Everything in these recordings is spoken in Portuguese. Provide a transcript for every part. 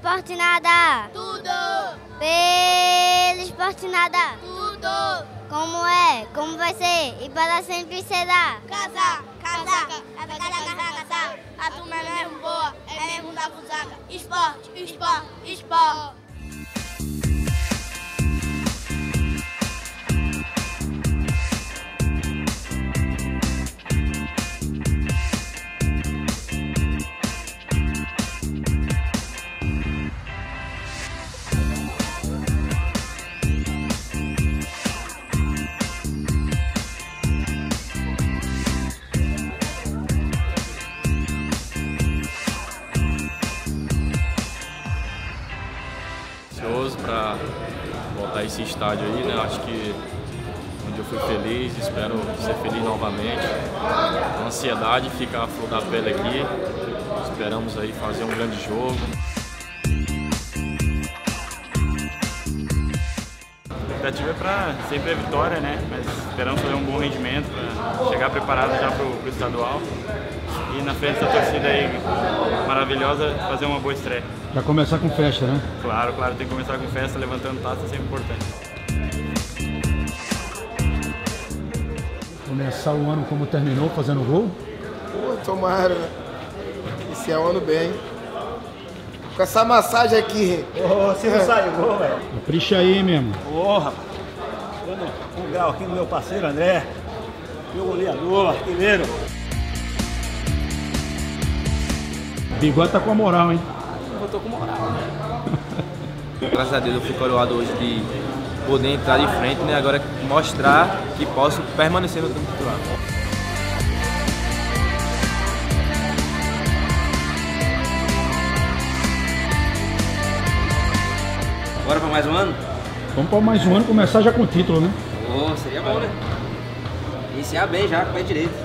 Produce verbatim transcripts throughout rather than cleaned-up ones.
Esporte Nada. Tudo. Pelo Esporte Nada. Tudo. Como é? Como vai ser? E para sempre será. Casa, casa, casa, casa, casa, casa. A turma é mesmo boa, é mesmo da buzaga. Esporte, esporte, esporte. Ansioso para voltar a esse estádio aí, né? Acho que onde eu fui feliz, espero ser feliz novamente. A ansiedade fica a flor da pele aqui. Esperamos aí fazer um grande jogo. A expectativa é para sempre a vitória, né? Mas esperamos fazer um bom rendimento para chegar preparado já para o estadual. E na frente da torcida aí maravilhosa, fazer uma boa estreia. Para começar com festa, né? Claro, claro, tem que começar com festa, levantando taça é sempre importante. Começar o ano como terminou, fazendo gol? Pô, tomara, né? Esse é o ano bem. Com essa massagem aqui. Ô, se não sai gol, velho. Capricha aí mesmo. Ô, rapaz. Dando um grau aqui no meu parceiro André. Meu goleador, artilheiro. Bigode tá com a moral, hein? Eu tô com moral. Graças a Deus eu fui coroado hoje de poder entrar de frente, né? Agora mostrar que posso permanecer no time titular. Bora pra mais um ano? Vamos para mais um ano, começar já com o título, né? Oh, seria bom, né? Iniciar bem já, com o pé direito.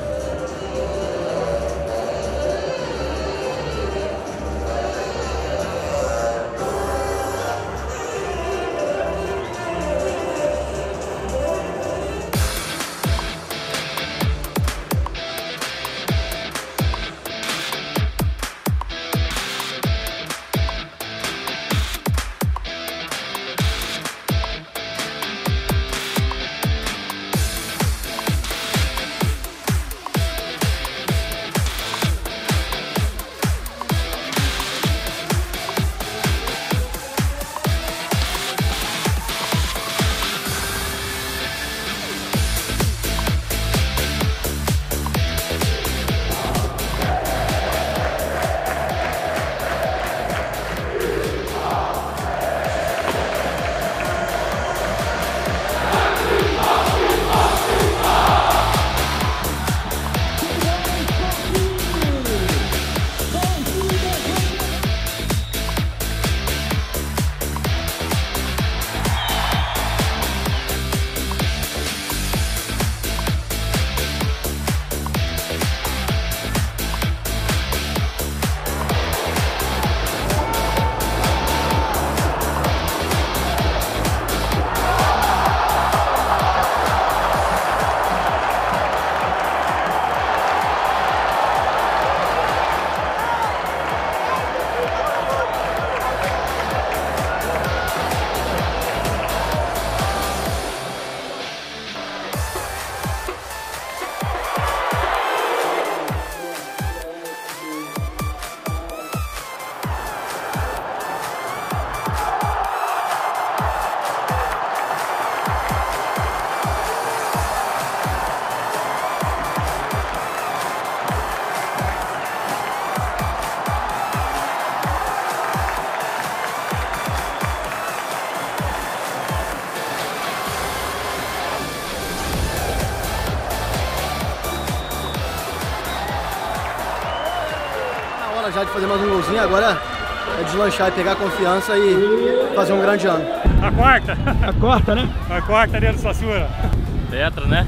Já de fazer mais um golzinho, agora é deslanchar e pegar confiança e fazer um grande ano. A quarta? A quarta, né? A quarta ali do Sassura. Tetra, né?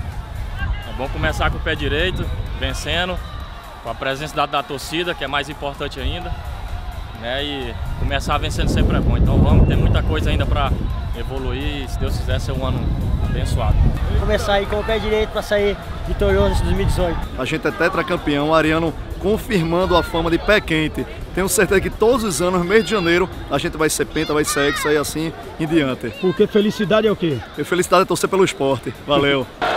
É bom começar com o pé direito, vencendo, com a presença da, da torcida, que é mais importante ainda, né? E começar vencendo sempre é bom. Então vamos, tem muita coisa ainda para evoluir e, se Deus quiser, ser um ano abençoado. Começar aí com o pé direito para sair vitorioso em dois mil e dezoito. A gente é tetracampeão, o Ariano confirmando a fama de pé quente. Tenho certeza que todos os anos, no mês de janeiro, a gente vai ser penta, vai ser hexa e assim em diante. Porque felicidade é o quê? E felicidade é torcer pelo esporte. Valeu!